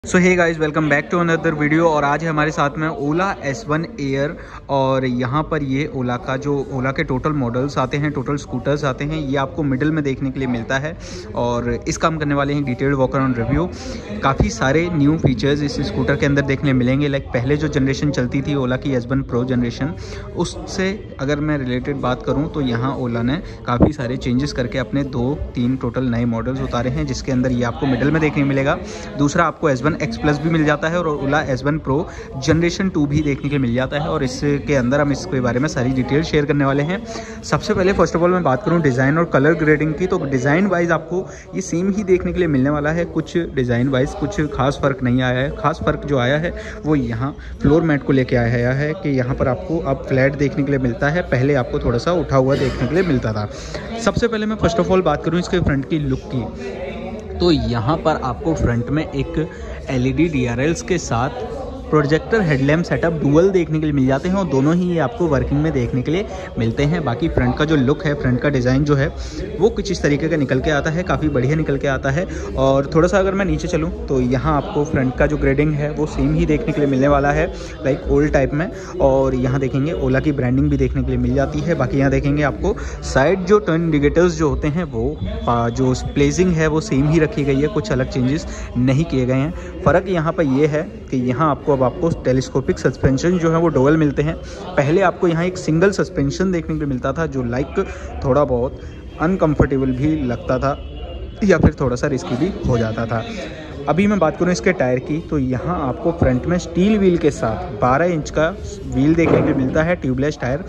So hey guys, welcome back to another video. और आज है हमारे साथ में ओला S1 एयर। और यहाँ पर ये ओला के टोटल मॉडल्स आते हैं, टोटल स्कूटर्स आते हैं, ये आपको मिडिल में देखने के लिए मिलता है। और इसका हम करने वाले हैं डिटेल्ड वॉक अराउंड रिव्यू। काफ़ी सारे न्यू फीचर्स इस स्कूटर के अंदर देखने मिलेंगे। लाइक पहले जो जनरेशन चलती थी ओला की S1 Pro जनरेशन, उससे अगर मैं रिलेटेड बात करूँ तो यहाँ ओला ने काफ़ी सारे चेंजेस करके अपने 2-3 टोटल नए मॉडल्स उतारे हैं, जिसके अंदर ये आपको मिडिल में देखने मिलेगा। दूसरा आपको S1 X Plus भी मिल जाता है और ओला S1 Pro जनरेशन 2 भी देखने के लिए मिल जाता है। और इसके अंदर हम इसके बारे में सारी डिटेल शेयर करने वाले हैं। सबसे पहले फर्स्ट ऑफ ऑल मैं बात करूं डिज़ाइन और कलर ग्रेडिंग की, तो डिज़ाइन वाइज आपको ये सेम ही देखने के लिए मिलने वाला है। कुछ डिज़ाइन वाइज कुछ खास फ़र्क नहीं आया है। खास फ़र्क जो आया है वो यहाँ फ्लोर मैट को लेके आया है कि यहाँ पर आपको अब फ्लैट देखने के लिए मिलता है, पहले आपको थोड़ा सा उठा हुआ देखने के लिए मिलता था। सबसे पहले मैं फर्स्ट ऑफ ऑल बात करूँ इसके फ्रंट की लुक की, तो यहाँ पर आपको फ्रंट में एक LED DRLs के साथ प्रोजेक्टर हेडलैम्प सेटअप डुअल देखने के लिए मिल जाते हैं और दोनों ही ये आपको वर्किंग में देखने के लिए मिलते हैं। बाकी फ्रंट का जो लुक है, फ्रंट का डिज़ाइन जो है वो कुछ इस तरीके का निकल के आता है, काफ़ी बढ़िया निकल के आता है। और थोड़ा सा अगर मैं नीचे चलूँ तो यहाँ आपको फ्रंट का जो ग्रेडिंग है वो सेम ही देखने के लिए मिलने वाला है, लाइक ओल्ड टाइप में। और यहाँ देखेंगे ओला की ब्रांडिंग भी देखने के लिए मिल जाती है। बाकी यहाँ देखेंगे आपको साइड जो टर्न इंडिकेटर्स जो होते हैं वो जो प्लेसिंग है वो सेम ही रखी गई है, कुछ अलग चेंजेस नहीं किए गए हैं। फ़र्क यहाँ पर ये है कि यहाँ आपको टेलीस्कोपिक सस्पेंशन जो है वो डुअल मिलते हैं। पहले आपको यहाँ एक सिंगल सस्पेंशन देखने को मिलता था, जो लाइक थोड़ा बहुत अनकंफर्टेबल भी लगता था या फिर थोड़ा सा रिस्की भी हो जाता था। अभी मैं बात करूँ इसके टायर की, तो यहाँ आपको फ्रंट में स्टील व्हील के साथ 12 इंच का व्हील देखने को मिलता है। ट्यूबलेस टायर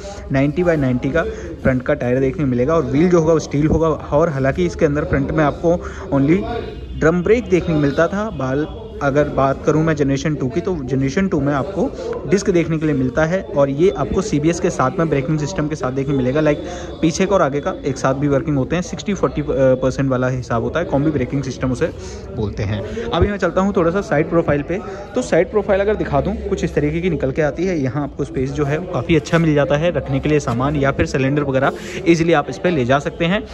90/90 का फ्रंट का टायर देखने को मिलेगा और व्हील जो होगा वो स्टील होगा। और हालांकि इसके अंदर फ्रंट में आपको ओनली ड्रम ब्रेक देखने को मिलता था। अगर बात करूं मैं जनरेशन 2 की, तो जनरेशन 2 में आपको डिस्क देखने के लिए मिलता है और ये आपको CBS के साथ में ब्रेकिंग सिस्टम के साथ देखने मिलेगा। लाइक पीछे का और आगे का एक साथ भी वर्किंग होते हैं, 60-40% वाला हिसाब होता है, कॉम्बी ब्रेकिंग सिस्टम उसे बोलते हैं। अभी मैं चलता हूँ थोड़ा सा साइड प्रोफाइल पे, तो साइड प्रोफाइल अगर दिखा दूँ कुछ इस तरीके की निकल के आती है। यहाँ आपको स्पेस जो है काफ़ी अच्छा मिल जाता है रखने के लिए सामान या फिर सिलेंडर वगैरह ईजिली आप इस पर ले जा सकते हैं।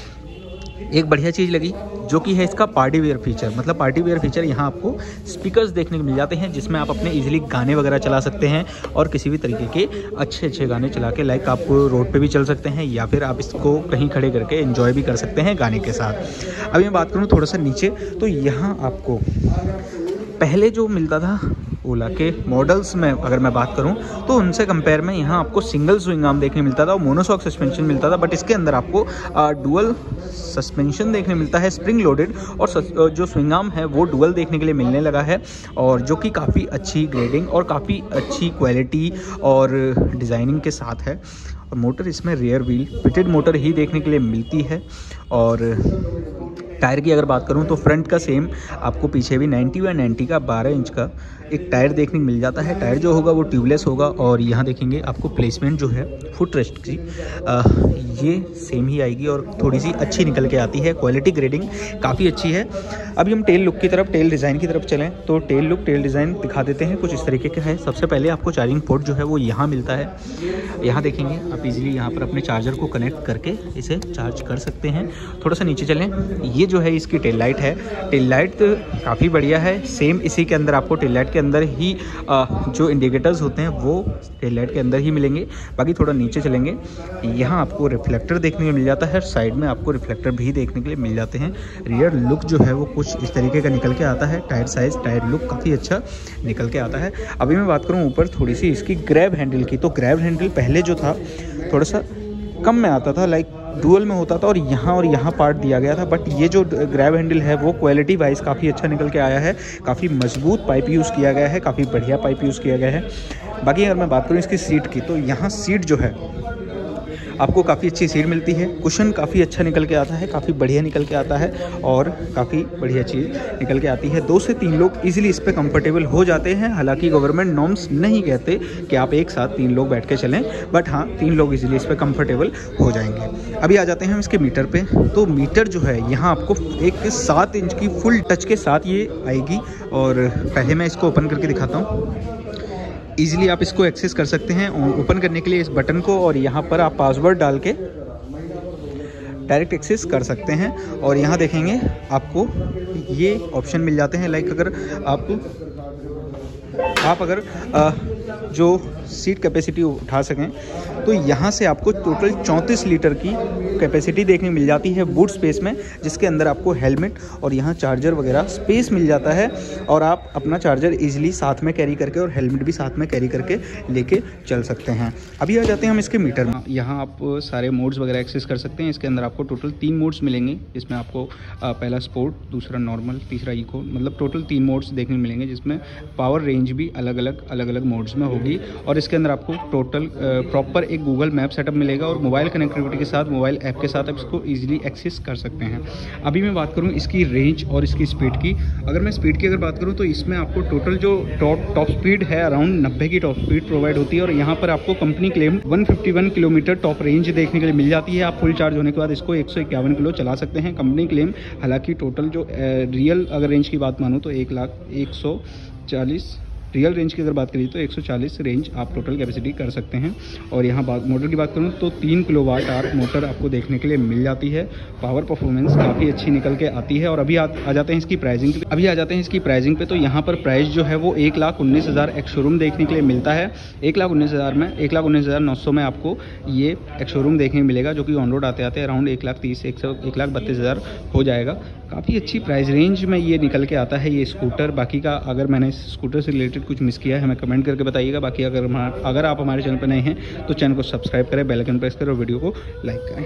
एक बढ़िया चीज़ लगी जो कि है इसका पार्टी वेयर फीचर। मतलब पार्टी वेयर फीचर यहाँ आपको स्पीकर्स देखने को मिल जाते हैं, जिसमें आप अपने इजीली गाने वगैरह चला सकते हैं और किसी भी तरीके के अच्छे गाने चला के, लाइक आप रोड पे भी चल सकते हैं या फिर आप इसको कहीं खड़े करके एंजॉय भी कर सकते हैं गाने के साथ। अभी मैं बात करूँ थोड़ा सा नीचे, तो यहाँ आपको पहले जो मिलता था ओला के मॉडल्स में अगर मैं बात करूं तो उनसे कंपेयर में यहाँ आपको सिंगल स्विंग आर्म देखने मिलता था और मोनोशॉक सस्पेंशन मिलता था। बट इसके अंदर आपको डुअल सस्पेंशन देखने मिलता है, स्प्रिंग लोडेड, और जो स्विंग आर्म है वो डुअल देखने के लिए मिलने लगा है, और जो कि काफ़ी अच्छी ग्रेडिंग और काफ़ी अच्छी क्वालिटी और डिज़ाइनिंग के साथ है। और मोटर इसमें रियर व्हील फिटेड मोटर ही देखने के लिए मिलती है। और टायर की अगर बात करूं तो फ्रंट का सेम आपको पीछे भी 90/90 का 12 इंच का एक टायर देखने को मिल जाता है। टायर जो होगा वो ट्यूबलेस होगा और यहाँ देखेंगे आपको प्लेसमेंट जो है फुट रेस्ट की ये सेम ही आएगी और थोड़ी सी अच्छी निकल के आती है। क्वालिटी ग्रेडिंग काफ़ी अच्छी है। अभी हम टेल लुक की तरफ, टेल डिज़ाइन की तरफ चलें तो टेल लुक, टेल डिज़ाइन दिखा देते हैं। कुछ इस तरीके का है। सबसे पहले आपको चार्जिंग पोर्ट जो है वो यहाँ मिलता है। यहाँ देखेंगे आप इजीली यहाँ पर अपने चार्जर को कनेक्ट करके इसे चार्ज कर सकते हैं। थोड़ा सा नीचे चलें, ये जो है इसकी टेल लाइट है। टेल लाइट काफ़ी बढ़िया है। सेम इसी के अंदर आपको टेल लाइट के अंदर ही जो इंडिकेटर्स होते हैं वो टेल लाइट के अंदर ही मिलेंगे। बाकी थोड़ा नीचे चलेंगे, यहाँ आपको रिफ्लेक्टर देखने को मिल जाता है। साइड में आपको रिफ्लेक्टर भी देखने के लिए मिल जाते हैं। रियर लुक जो है वो कुछ इस तरीके का निकल के आता है। टायर साइज, टायर लुक काफ़ी अच्छा निकल के आता है। अभी मैं बात करूँ ऊपर थोड़ी सी इसकी ग्रैब हैंडल की, तो ग्रैब हैंडल पहले जो था थोड़ा सा कम में आता था, लाइक डुअल में होता था और यहाँ पार्ट दिया गया था। बट ये जो ग्रैब हैंडल है वो क्वालिटी वाइज काफ़ी अच्छा निकल के आया है। काफ़ी मजबूत पाइप यूज़ किया गया है, काफ़ी बढ़िया पाइप यूज़ किया गया है। बाकी अगर मैं बात करूँ इसकी सीट की, तो यहाँ सीट जो है आपको काफ़ी अच्छी सीट मिलती है। कुशन काफ़ी अच्छा निकल के आता है, काफ़ी बढ़िया निकल के आता है और काफ़ी बढ़िया चीज़ निकल के आती है। 2 से 3 लोग इजीली इस पर कंफर्टेबल हो जाते हैं। हालांकि गवर्नमेंट नॉर्म्स नहीं कहते कि आप एक साथ 3 लोग बैठ के चलें, बट हाँ 3 लोग इजीली इस पर कंफर्टेबल हो जाएंगे। अभी आ जाते हैं हम इसके मीटर पे, तो मीटर जो है यहाँ आपको एक 7 इंच की फुल टच के साथ ये आएगी। और पहले मैं इसको ओपन करके दिखाता हूँ। ईजिली आप इसको एक्सेस कर सकते हैं। ओपन करने के लिए इस बटन को और यहाँ पर आप पासवर्ड डाल के डायरेक्ट एक्सेस कर सकते हैं। और यहाँ देखेंगे आपको ये ऑप्शन मिल जाते हैं, लाइक अगर आप अगर जो सीट कैपेसिटी उठा सकें तो यहाँ से आपको टोटल 34 लीटर की कैपेसिटी देखने मिल जाती है बूट स्पेस में, जिसके अंदर आपको हेलमेट और यहाँ चार्जर वगैरह स्पेस मिल जाता है और आप अपना चार्जर इजीली साथ में कैरी करके और हेलमेट भी साथ में कैरी करके लेके चल सकते हैं। अभी आ जाते हैं हम इसके मीटर में। यहाँ आप सारे मोड्स वगैरह एक्सेस कर सकते हैं। इसके अंदर आपको टोटल 3 मोड्स मिलेंगे, इसमें आपको पहला स्पोर्ट, दूसरा नॉर्मल, तीसरा इको, मतलब टोटल 3 मोड्स देखने मिलेंगे, जिसमें पावर रेंज भी अलग अलग मोड्स में होगी। और इसके अंदर आपको टोटल प्रॉपर एक गूगल मैप सेटअप मिलेगा और मोबाइल कनेक्टिविटी के साथ, मोबाइल ऐप के साथ आप इसको ईजिली एक्सेस कर सकते हैं। अभी मैं बात करूँ इसकी रेंज और इसकी स्पीड की। अगर मैं स्पीड की अगर बात करूँ तो इसमें आपको टोटल जो टॉप स्पीड है अराउंड 90 की टॉप स्पीड प्रोवाइड होती है और यहाँ पर आपको company claim 151 kilometre top range देखने के लिए मिल जाती है। आप फुल चार्ज होने के बाद इसको 151 किलो चला सकते हैं कंपनी क्लेम। हालांकि टोटल जो रियल अगर रेंज की बात मानूँ तो 1,140 रियल रेंज की अगर बात करिए तो 140 रेंज आप टोटल कैपेसिटी कर सकते हैं। और यहाँ मोटर की बात करूँ तो 3 किलोवाट आवर मोटर आपको देखने के लिए मिल जाती है। पावर परफॉर्मेंस काफ़ी अच्छी निकल के आती है। और अभी आ जाते हैं इसकी प्राइसिंग पे। तो यहाँ पर प्राइस जो है वो 1,19,000 एक्स शोरूम देखने के लिए मिलता है। 1,19,000 में 1,19,900 में आपको ये एक्स शोरूम देखने मिलेगा, जो कि ऑन रोड आते आराउंड 1,32,000 हो जाएगा। काफ़ी अच्छी प्राइस रेंज में ये निकल के आता है ये स्कूटर। बाकी का अगर मैंने स्कूटर से रिलेटेड कुछ मिस किया है हमें कमेंट करके बताइएगा। बाकी अगर आप हमारे चैनल पर नए हैं तो चैनल को सब्सक्राइब करें, बेल आइकन प्रेस करें और वीडियो को लाइक करें।